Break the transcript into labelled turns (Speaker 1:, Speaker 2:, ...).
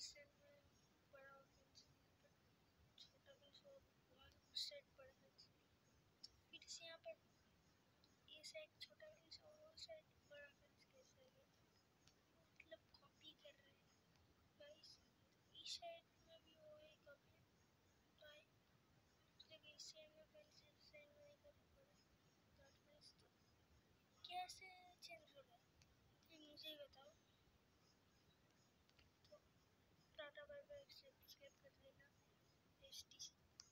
Speaker 1: Set में बड़ा और पेंसिल यहाँ पर छोटा पेंसिल और सेट बड़ा पेंसिल, फिर से यहाँ पर ये साइड छोटा पेंसिल और वो साइड बड़ा पेंसिल ऐसा है, मतलब कॉपी कर रहे हैं गाइस। इस साइड में भी वो है कॉपी, तो लेकिन इस साइड में पेंसिल साइड में नहीं कॉपी पड़ा, तो कैसे चेंज होगा ये मुझे बताओ। तो टाटा बाय बाय, सब्सक्राइब कर लेना।